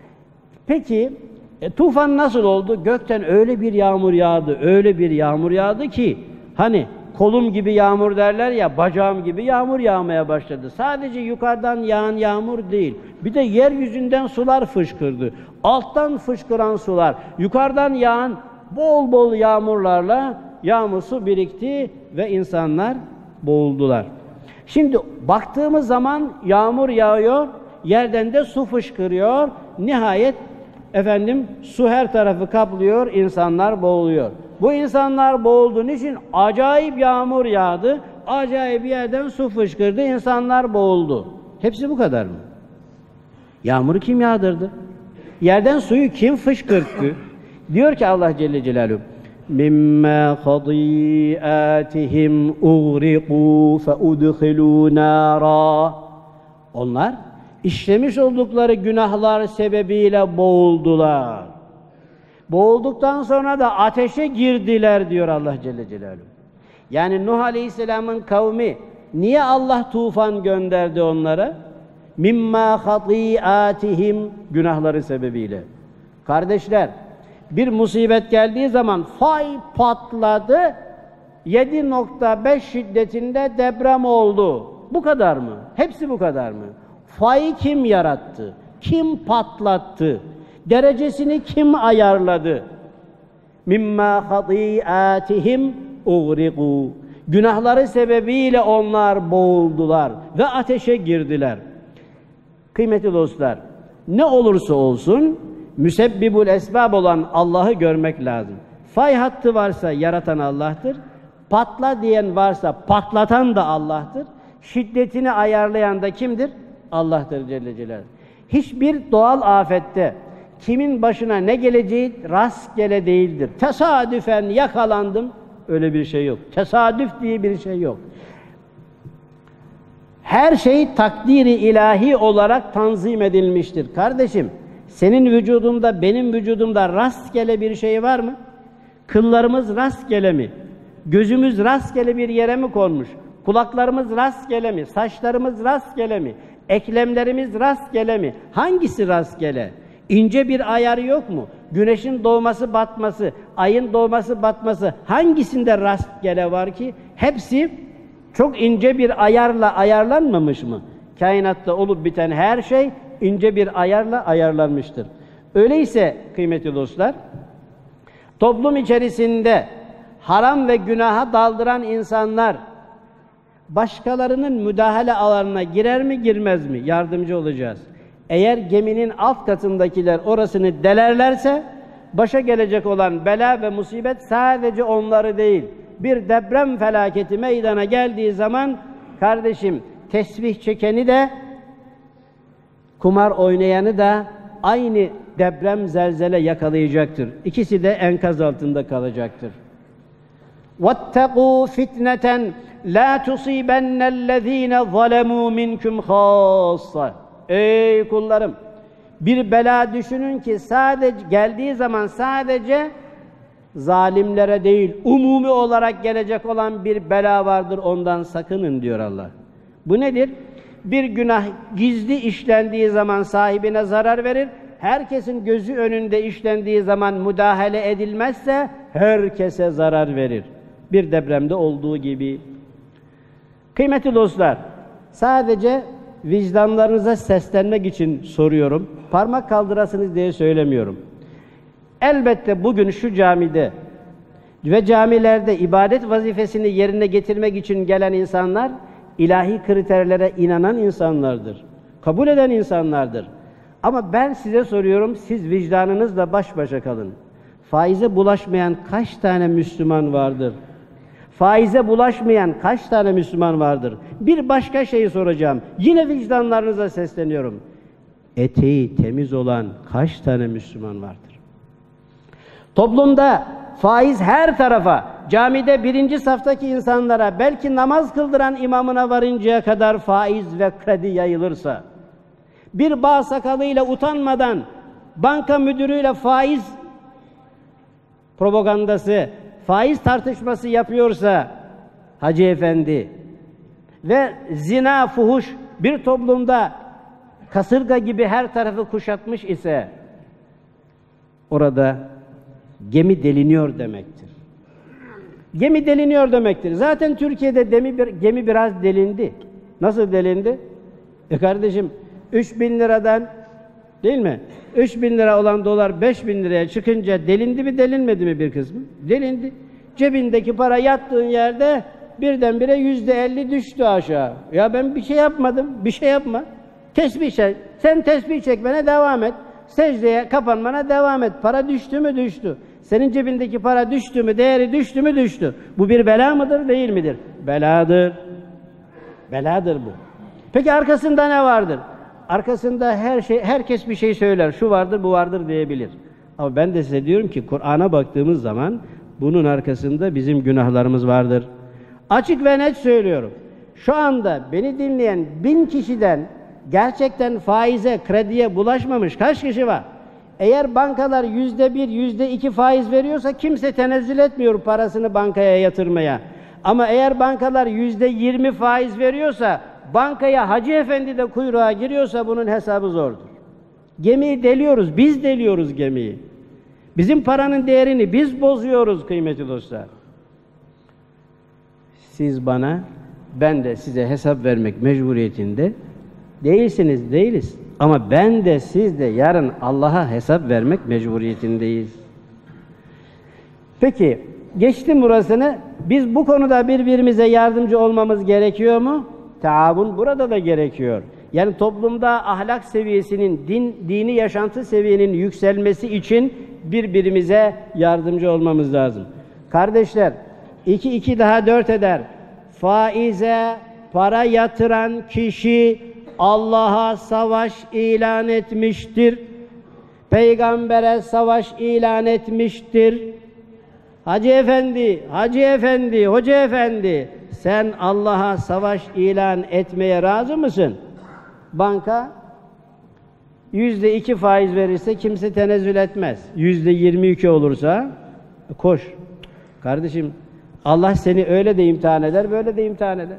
Peki, e, tufan nasıl oldu? Gökten öyle bir yağmur yağdı, öyle bir yağmur yağdı ki, hani kolum gibi yağmur derler ya, bacağım gibi yağmur yağmaya başladı. Sadece yukarıdan yağan yağmur değil, bir de yeryüzünden sular fışkırdı. Alttan fışkıran sular, yukarıdan yağan bol bol yağmurlarla yağmur su birikti ve insanlar boğuldular. Şimdi baktığımız zaman yağmur yağıyor, yerden de su fışkırıyor. Nihayet efendim su her tarafı kaplıyor, insanlar boğuluyor. Bu insanlar boğulduğu için acayip yağmur yağdı, acayip bir yerden su fışkırdı, insanlar boğuldu. Hepsi bu kadar mı? Yağmuru kim yağdırdı? Yerden suyu kim fışkırttı? Diyor ki Allah Celle Celaluhu, مِمَّا خَطِيئَاتِهِمْ اُغْرِقُوا فَاُدْخِلُوا نَارًا. Onlar işlemiş oldukları günahlar sebebiyle boğuldular. Boğulduktan sonra da ateşe girdiler diyor Allah Celle Celaluhu. Yani Nuh Aleyhisselam'ın kavmi niye Allah tufan gönderdi onlara? Mimma hatiatihim, günahları sebebiyle. Kardeşler, bir musibet geldiği zaman fay patladı, yedi nokta beş şiddetinde deprem oldu. Bu kadar mı? Hepsi bu kadar mı? Fayı kim yarattı? Kim patlattı? Derecesini kim ayarladı? Mimma hatiatihim uğriqu. Günahları sebebiyle onlar boğuldular ve ateşe girdiler. Kıymetli dostlar, ne olursa olsun müsebbibul esbab olan Allah'ı görmek lazım. Fay hattı varsa yaratan Allah'tır. Patla diyen varsa patlatan da Allah'tır. Şiddetini ayarlayan da kimdir? Allah'tır Celle Celaluhu. Hiçbir doğal afette kimin başına ne geleceği rastgele değildir. Tesadüfen yakalandım, öyle bir şey yok. Tesadüf diye bir şey yok. Her şey takdiri ilahi olarak tanzim edilmiştir. Kardeşim, senin vücudunda, benim vücudumda rastgele bir şey var mı? Kıllarımız rastgele mi? Gözümüz rastgele bir yere mi konmuş? Kulaklarımız rastgele mi? Saçlarımız rastgele mi? Eklemlerimiz rastgele mi? Hangisi rastgele? İnce bir ayarı yok mu? Güneşin doğması, batması, ayın doğması, batması hangisinde rastgele var ki? Hepsi çok ince bir ayarla ayarlanmamış mı? Kainatta olup biten her şey ince bir ayarla ayarlanmıştır. Öyleyse kıymetli dostlar, toplum içerisinde haram ve günaha daldıran insanlar başkalarının müdahale alanına girer mi girmez mi? Yardımcı olacağız. Eğer geminin alt katındakiler orasını delerlerse başa gelecek olan bela ve musibet sadece onları değil. Bir deprem felaketi meydana geldiği zaman kardeşim tesbih çekeni de kumar oynayanı da aynı deprem zelzele yakalayacaktır. İkisi de enkaz altında kalacaktır. وَاتَّقُوا فِتْنَةً لَا تُصِيبَنَّ الَّذ۪ينَ ظَلَمُوا مِنْكُمْ خَاصَّةً. Ey kullarım! Bir bela düşünün ki sadece geldiği zaman sadece zalimlere değil, umumi olarak gelecek olan bir bela vardır, ondan sakının diyor Allah. Bu nedir? Bir günah gizli işlendiği zaman sahibine zarar verir, herkesin gözü önünde işlendiği zaman müdahale edilmezse herkese zarar verir. Bir depremde olduğu gibi. Kıymetli dostlar, sadece vicdanlarınıza seslenmek için soruyorum. Parmak kaldırasınız diye söylemiyorum. Elbette bugün şu camide ve camilerde ibadet vazifesini yerine getirmek için gelen insanlar ilahi kriterlere inanan insanlardır. Kabul eden insanlardır. Ama ben size soruyorum, siz vicdanınızla baş başa kalın. Faize bulaşmayan kaç tane Müslüman vardır? Faize bulaşmayan kaç tane Müslüman vardır? Bir başka şeyi soracağım. Yine vicdanlarınıza sesleniyorum. Eteği temiz olan kaç tane Müslüman vardır? Toplumda faiz her tarafa, camide birinci saftaki insanlara, belki namaz kıldıran imamına varıncaya kadar faiz ve kredi yayılırsa, bir bağ sakalıyla utanmadan banka müdürüyle faiz propagandası, faiz tartışması yapıyorsa Hacı Efendi ve zina, fuhuş bir toplumda kasırga gibi her tarafı kuşatmış ise orada gemi deliniyor demektir. Gemi deliniyor demektir. Zaten Türkiye'de gemi, bir, gemi biraz delindi. Nasıl delindi? E kardeşim, üç bin liradan, değil mi? üç bin lira olan dolar beş bin liraya çıkınca delindi mi delinmedi mi bir kısmı? Delindi. Cebindeki para yattığın yerde birdenbire yüzde elli düştü aşağı. Ya ben bir şey yapmadım, bir şey yapma. Tesbih çek. Sen tesbih çekmene devam et. Secdeye kapanmana devam et. Para düştü mü düştü. Senin cebindeki para düştü mü, değeri düştü mü düştü. Bu bir bela mıdır, değil midir? Beladır. Beladır bu. Peki arkasında ne vardır? Arkasında her şey, herkes bir şey söyler. Şu vardır, bu vardır diyebilir. Ama ben de size diyorum ki Kur'an'a baktığımız zaman bunun arkasında bizim günahlarımız vardır. Açık ve net söylüyorum. Şu anda beni dinleyen bin kişiden gerçekten faize, krediye bulaşmamış kaç kişi var? Eğer bankalar yüzde bir, yüzde iki faiz veriyorsa kimse tenezzül etmiyor parasını bankaya yatırmaya. Ama eğer bankalar yüzde yirmi faiz veriyorsa, bankaya Hacı Efendi de kuyruğa giriyorsa bunun hesabı zordur. Gemiyi deliyoruz, biz deliyoruz gemiyi. Bizim paranın değerini biz bozuyoruz kıymetli dostlar. Siz bana, ben de size hesap vermek mecburiyetinde değilsiniz, değiliz. Ama ben de siz de yarın Allah'a hesap vermek mecburiyetindeyiz. Peki, geçtim burasını. Biz bu konuda birbirimize yardımcı olmamız gerekiyor mu? Taavun burada da gerekiyor. Yani toplumda ahlak seviyesinin, din, dini yaşantı seviyenin yükselmesi için birbirimize yardımcı olmamız lazım. Kardeşler, iki iki daha dört eder. Faize para yatıran kişi Allah'a savaş ilan etmiştir. Peygambere savaş ilan etmiştir. Hacı Efendi, Hacı Efendi, Hoca Efendi, sen Allah'a savaş ilan etmeye razı mısın? Banka yüzde iki faiz verirse kimse tenezzül etmez. Yüzde yirmi iki olursa koş. Kardeşim, Allah seni öyle de imtihan eder, böyle de imtihan eder.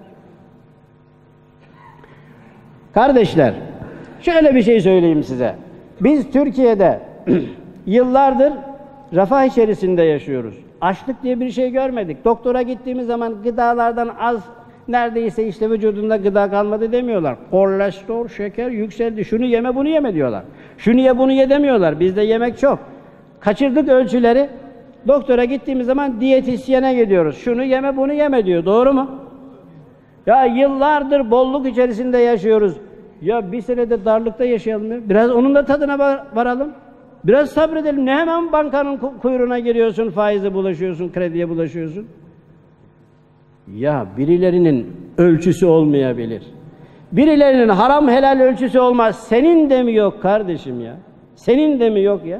Kardeşler, şöyle bir şey söyleyeyim size. Biz Türkiye'de yıllardır refah içerisinde yaşıyoruz. Açlık diye bir şey görmedik. Doktora gittiğimiz zaman gıdalardan az, neredeyse işte vücudunda gıda kalmadı demiyorlar. Kolesterol, şeker yükseldi. Şunu yeme, bunu yeme diyorlar. Şunu ye, bunu ye demiyorlar. Bizde yemek çok. Kaçırdık ölçüleri. Doktora gittiğimiz zaman diyetisyene gidiyoruz. Şunu yeme, bunu yeme diyor. Doğru mu? Ya yıllardır bolluk içerisinde yaşıyoruz. Ya bir senede darlıkta yaşayalım ya. Biraz onun da tadına varalım. Biraz sabredelim. Ne hemen bankanın kuyruğuna giriyorsun, faize bulaşıyorsun, krediye bulaşıyorsun? Ya birilerinin ölçüsü olmayabilir. Birilerinin haram helal ölçüsü olmaz. Senin de mi yok kardeşim ya? Senin de mi yok ya?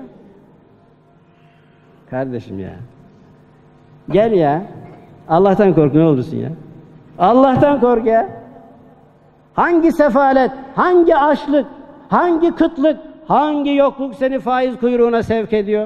Kardeşim ya. Gel ya. Allah'tan kork, ne olursun ya. Allah'tan kork ya. Hangi sefalet, hangi açlık, hangi kıtlık, hangi yokluk seni faiz kuyruğuna sevk ediyor?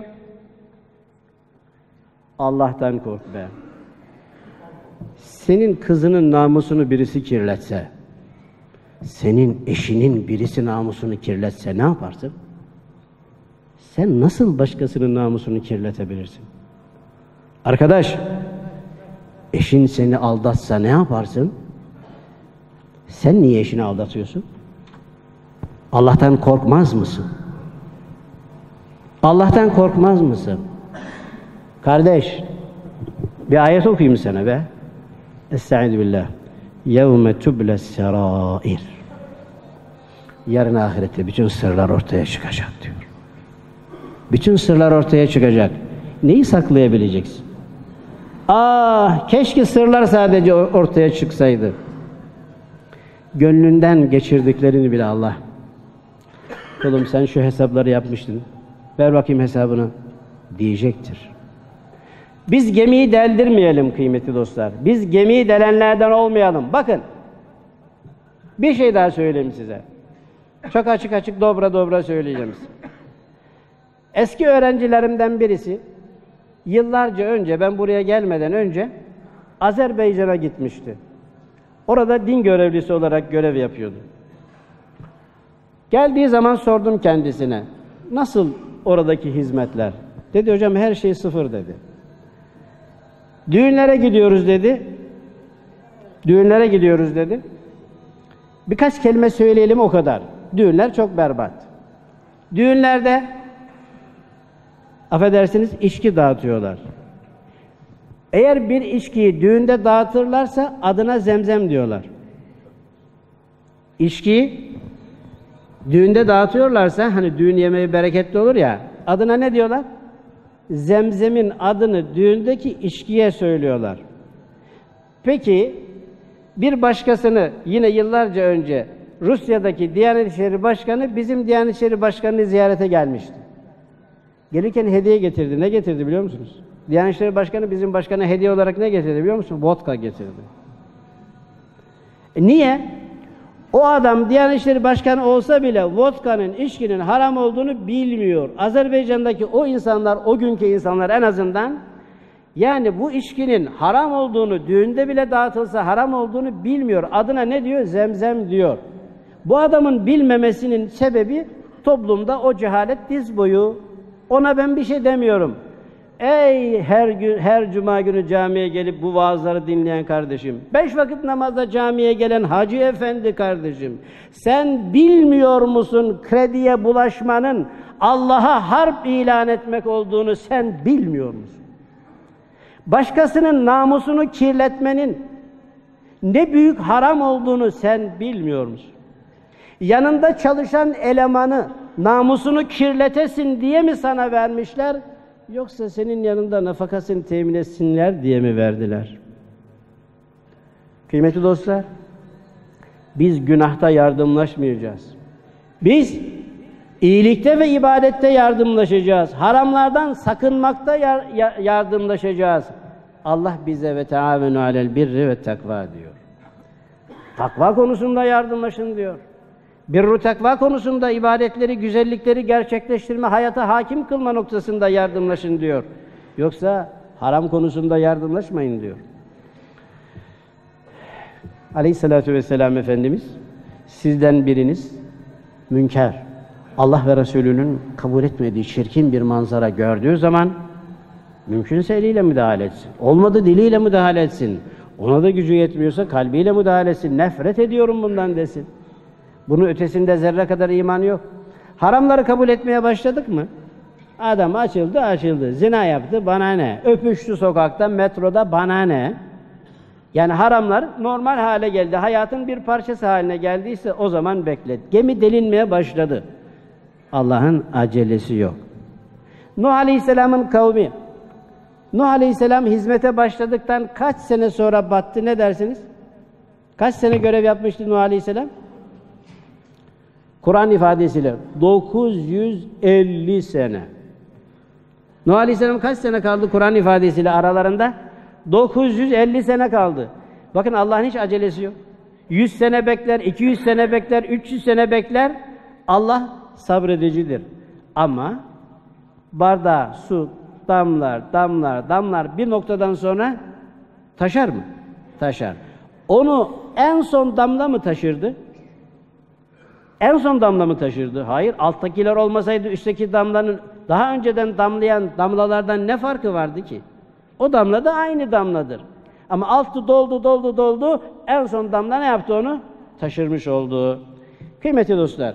Allah'tan kork be. Senin kızının namusunu birisi kirletse, senin eşinin birisi namusunu kirletse ne yaparsın? Sen nasıl başkasının namusunu kirletebilirsin? Arkadaş, eşin seni aldatsa ne yaparsın? Sen niye eşini aldatıyorsun? Allah'tan korkmaz mısın? Allah'tan korkmaz mısın? Kardeş, bir ayet okuyayım sana be. Estaizu billah. Yevme tübles serair. Yarın ahirette bütün sırlar ortaya çıkacak diyor. Bütün sırlar ortaya çıkacak. Neyi saklayabileceksin? Ah, keşke sırlar sadece ortaya çıksaydı. Gönlünden geçirdiklerini bile Allah. Oğlum sen şu hesapları yapmıştın. Ver bakayım hesabını diyecektir. Biz gemiyi deldirmeyelim kıymetli dostlar. Biz gemiyi delenlerden olmayalım. Bakın. Bir şey daha söyleyeyim size. Çok açık açık dobra dobra söyleyeceğim size. Eski öğrencilerimden birisi yıllarca önce, ben buraya gelmeden önce Azerbaycan'a gitmişti. Orada din görevlisi olarak görev yapıyordu. Geldiği zaman sordum kendisine, nasıl oradaki hizmetler? Dedi hocam her şey sıfır dedi. Düğünlere gidiyoruz dedi. Düğünlere gidiyoruz dedi. Birkaç kelime söyleyelim o kadar. Düğünler çok berbat. Düğünlerde affedersiniz içki dağıtıyorlar. Eğer bir içkiyi düğünde dağıtırlarsa adına zemzem diyorlar. İçkiyi düğünde dağıtıyorlarsa, hani düğün yemeği bereketli olur ya, adına ne diyorlar? Zemzemin adını düğündeki içkiye söylüyorlar. Peki bir başkasını yine yıllarca önce Rusya'daki Diyanet İşleri Başkanı bizim Diyanet İşleri Başkanı'nı ziyarete gelmişti. Gelirken hediye getirdi. Ne getirdi biliyor musunuz? Diyanet İşleri Başkanı bizim başkana hediye olarak ne getirdi biliyor musun? Vodka getirdi. E niye? O adam Diyanet İşleri Başkanı olsa bile vodkanın, içkinin haram olduğunu bilmiyor. Azerbaycan'daki o insanlar, o günkü insanlar en azından, yani bu içkinin haram olduğunu, düğünde bile dağıtılsa haram olduğunu bilmiyor. Adına ne diyor? Zemzem diyor. Bu adamın bilmemesinin sebebi toplumda o cehalet diz boyu. Ona ben bir şey demiyorum. Ey her gün, her cuma günü camiye gelip bu vaazları dinleyen kardeşim, beş vakit namazda camiye gelen hacı efendi kardeşim, sen bilmiyor musun krediye bulaşmanın Allah'a harp ilan etmek olduğunu sen bilmiyor musun? Başkasının namusunu kirletmenin ne büyük haram olduğunu sen bilmiyor musun? Yanında çalışan elemanı namusunu kirletesin diye mi sana vermişler? Yoksa senin yanında nafakasını temin etsinler diye mi verdiler? Kıymetli dostlar, biz günahta yardımlaşmayacağız. Biz iyilikte ve ibadette yardımlaşacağız. Haramlardan sakınmakta yar yardımlaşacağız. Allah bize ve teavenu alel birri ve takva diyor. Takva konusunda yardımlaşın diyor. Birru takva konusunda ibadetleri, güzellikleri gerçekleştirme, hayata hakim kılma noktasında yardımlaşın diyor. Yoksa haram konusunda yardımlaşmayın diyor. Aleyhissalatu vesselam Efendimiz, sizden biriniz münker, Allah ve Resulünün kabul etmediği çirkin bir manzara gördüğü zaman mümkünse eliyle müdahale etsin. Olmadı diliyle müdahale etsin. Ona da gücü yetmiyorsa kalbiyle müdahale etsin. Nefret ediyorum bundan desin. Bunun ötesinde zerre kadar imanı yok. Haramları kabul etmeye başladık mı? Adam açıldı açıldı. Zina yaptı, bana ne? Öpüştü sokakta, metroda, bana ne? Yani haramlar normal hale geldi. Hayatın bir parçası haline geldiyse o zaman beklet. Gemi delinmeye başladı. Allah'ın acelesi yok. Nuh Aleyhisselam'ın kavmi, Nuh Aleyhisselam hizmete başladıktan kaç sene sonra battı, ne dersiniz? Kaç sene görev yapmıştı Nuh Aleyhisselam? Kur'an ifadesiyle dokuz yüz elli sene. Nuh Aleyhisselam kaç sene kaldı Kur'an ifadesiyle aralarında? dokuz yüz elli sene kaldı. Bakın Allah'ın hiç acelesi yok. yüz sene bekler, iki yüz sene bekler, üç yüz sene bekler. Allah sabredicidir. Ama bardağa su damlar, damlar, damlar bir noktadan sonra taşar mı? Taşar. Onu en son damla mı taşırdı? En son damla mı taşırdı? Hayır. Alttakiler olmasaydı üstteki damlanın daha önceden damlayan damlalardan ne farkı vardı ki? O damla da aynı damladır. Ama altı doldu, doldu, doldu. En son damla ne yaptı onu? Taşırmış oldu. Kıymetli dostlar,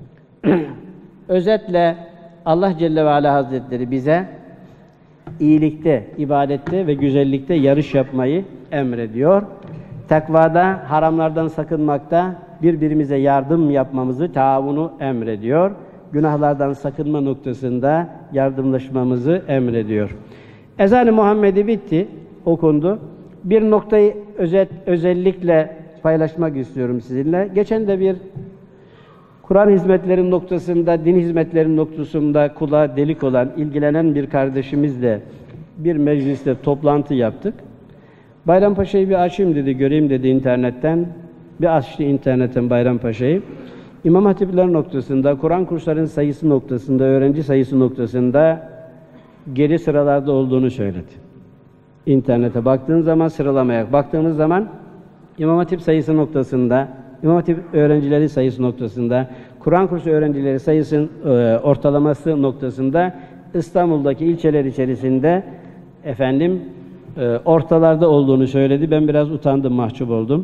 özetle Allah Celle ve Ala Hazretleri bize iyilikte, ibadette ve güzellikte yarış yapmayı emrediyor. Takvada, haramlardan sakınmakta birbirimize yardım yapmamızı, taavunu emrediyor. Günahlardan sakınma noktasında yardımlaşmamızı emrediyor. Ezan-ı Muhammedi bitti, okundu. Bir noktayı özet, özellikle paylaşmak istiyorum sizinle. Geçen de bir Kur'an hizmetlerinin noktasında, din hizmetlerinin noktasında kulağa delik olan, ilgilenen bir kardeşimizle bir mecliste toplantı yaptık. Bayrampaşa'yı bir açayım dedi, göreyim dedi internetten. Bir açtı internetten Bayrampaşa'yı. İmam Hatipler noktasında, Kur'an kurslarının sayısı noktasında, öğrenci sayısı noktasında geri sıralarda olduğunu söyledi. İnternete baktığın zaman, sıralamaya baktığımız zaman İmam Hatip sayısı noktasında, İmam Hatip öğrencileri sayısı noktasında, Kur'an kursu öğrencileri sayısının e, ortalaması noktasında İstanbul'daki ilçeler içerisinde efendim e, ortalarda olduğunu söyledi. Ben biraz utandım, mahcup oldum.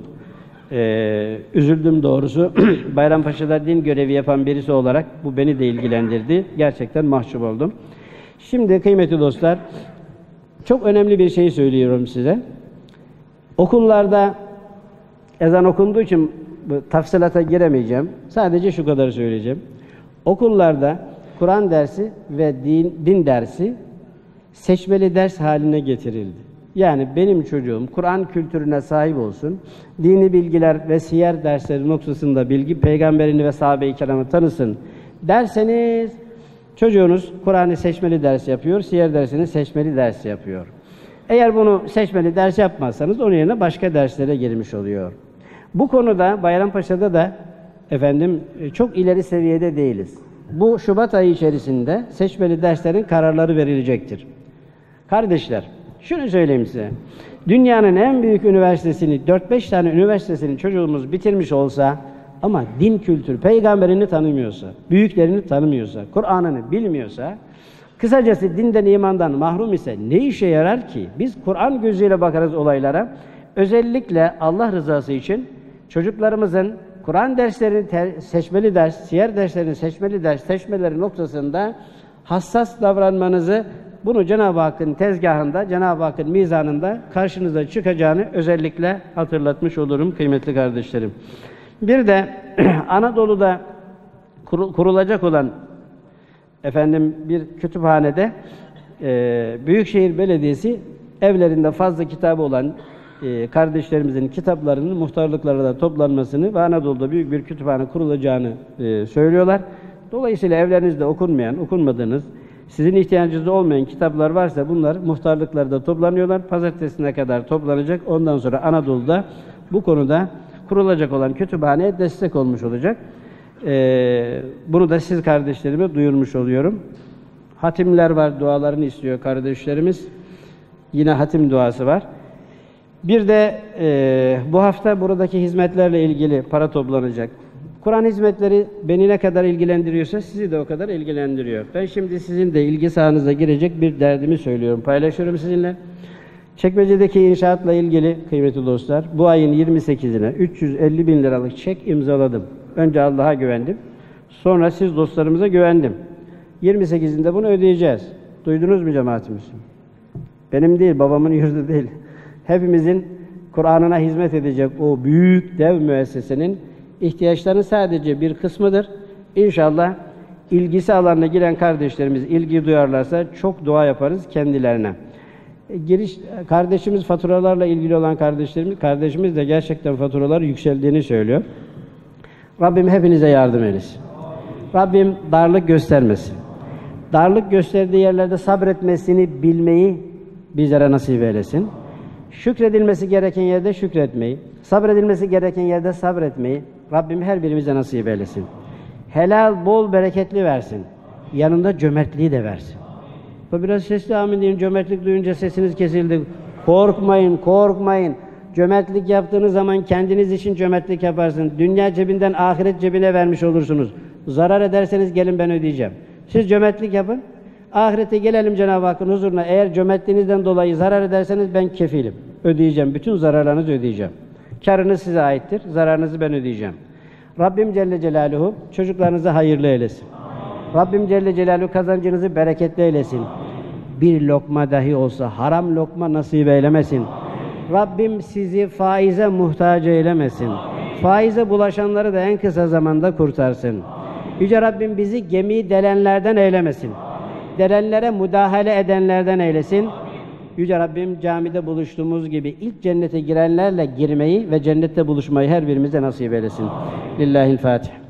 E, üzüldüm doğrusu. Bayrampaşa'da din görevi yapan birisi olarak bu beni de ilgilendirdi. Gerçekten mahcup oldum. Şimdi kıymetli dostlar, çok önemli bir şey söylüyorum size. Okullarda ezan okunduğu için tafsilata giremeyeceğim. Sadece şu kadar söyleyeceğim. Okullarda Kur'an dersi ve din, din dersi seçmeli ders haline getirildi. Yani benim çocuğum Kur'an kültürüne sahip olsun, dini bilgiler ve siyer dersleri noktasında bilgi, peygamberini ve sahabe-i kiramı tanısın derseniz, çocuğunuz Kur'an'ı seçmeli ders yapıyor, siyer dersini seçmeli ders yapıyor. Eğer bunu seçmeli ders yapmazsanız onun yerine başka derslere girmiş oluyor. Bu konuda Bayrampaşa'da da efendim çok ileri seviyede değiliz. Bu Şubat ayı içerisinde seçmeli derslerin kararları verilecektir. Kardeşler, şunu söyleyeyim size. Dünyanın en büyük üniversitesini, dört beş tane üniversitesini çocuğumuz bitirmiş olsa ama din kültürü, peygamberini tanımıyorsa, büyüklerini tanımıyorsa, Kur'an'ını bilmiyorsa, kısacası dinden, imandan mahrum ise ne işe yarar ki? Biz Kur'an gözüyle bakarız olaylara. Özellikle Allah rızası için çocuklarımızın Kur'an derslerini seçmeli ders, siyer derslerini seçmeli ders seçmeleri noktasında hassas davranmanızı, bunu Cenab-ı Hakk'ın tezgahında, Cenab-ı Hakk'ın mizanında karşınıza çıkacağını özellikle hatırlatmış olurum kıymetli kardeşlerim. Bir de Anadolu'da kurulacak olan efendim bir kütüphanede e, Büyükşehir Belediyesi evlerinde fazla kitabı olan e, kardeşlerimizin kitaplarının muhtarlıklarda toplanmasını ve Anadolu'da büyük bir kütüphane kurulacağını e, söylüyorlar. Dolayısıyla evlerinizde okunmayan, okunmadığınız, sizin ihtiyacınız olmayan kitaplar varsa bunlar muhtarlıklarda toplanıyorlar. Pazartesine kadar toplanacak. Ondan sonra Anadolu'da bu konuda kurulacak olan kütüphaneye destek olmuş olacak. Ee, bunu da siz kardeşlerime duyurmuş oluyorum. Hatimler var, dualarını istiyor kardeşlerimiz. Yine hatim duası var. Bir de e, bu hafta buradaki hizmetlerle ilgili para toplanacak. Kur'an hizmetleri beni ne kadar ilgilendiriyorsa sizi de o kadar ilgilendiriyor. Ben şimdi sizin de ilgi sahanıza girecek bir derdimi söylüyorum, paylaşıyorum sizinle. Çekmece'deki inşaatla ilgili kıymetli dostlar, bu ayın yirmi sekizine üç yüz elli bin liralık çek imzaladım. Önce Allah'a güvendim, sonra siz dostlarımıza güvendim. yirmi sekizinde bunu ödeyeceğiz. Duydunuz mu cemaatimiz? Benim değil, babamın yurdu değil. Hepimizin Kur'an'ına hizmet edecek o büyük dev müessesenin ihtiyaçlarının sadece bir kısmıdır. İnşallah ilgisi alanına giren kardeşlerimiz ilgi duyarlarsa çok dua yaparız kendilerine. Giriş kardeşimiz faturalarla ilgili olan kardeşlerimiz kardeşimiz de gerçekten faturalar yükseldiğini söylüyor. Rabbim hepinize yardım eylesin. Rabbim darlık göstermesin. Darlık gösterdiği yerlerde sabretmesini bilmeyi bizlere nasip eylesin. Şükredilmesi gereken yerde şükretmeyi, sabredilmesi gereken yerde sabretmeyi Rabbim her birimize nasip eylesin. Helal, bol, bereketli versin. Yanında cömertliği de versin. Bu biraz sesli amin deyin. Cömertlik duyunca sesiniz kesildi. Korkmayın, korkmayın. Cömertlik yaptığınız zaman kendiniz için cömertlik yaparsınız. Dünya cebinden ahiret cebine vermiş olursunuz. Zarar ederseniz gelin ben ödeyeceğim. Siz cömertlik yapın. Ahirete gelelim Cenab-ı Hakk'ın huzuruna. Eğer cömertliğinizden dolayı zarar ederseniz ben kefilim. Ödeyeceğim. Bütün zararlarınızı ödeyeceğim. Kârınız size aittir. Zararınızı ben ödeyeceğim. Rabbim Celle Celaluhu çocuklarınızı hayırlı eylesin. Rabbim Celle Celaluhu kazancınızı bereketli eylesin. Bir lokma dahi olsa haram lokma nasip eylemesin. Rabbim sizi faize muhtaç eylemesin. Faize bulaşanları da en kısa zamanda kurtarsın. Yüce Rabbim bizi gemiyi delenlerden eylemesin. Delenlere müdahale edenlerden eylesin. Yüce Rabbim camide buluştuğumuz gibi ilk cennete girenlerle girmeyi ve cennette buluşmayı her birimize nasip eylesin. Lillahil Fatiha.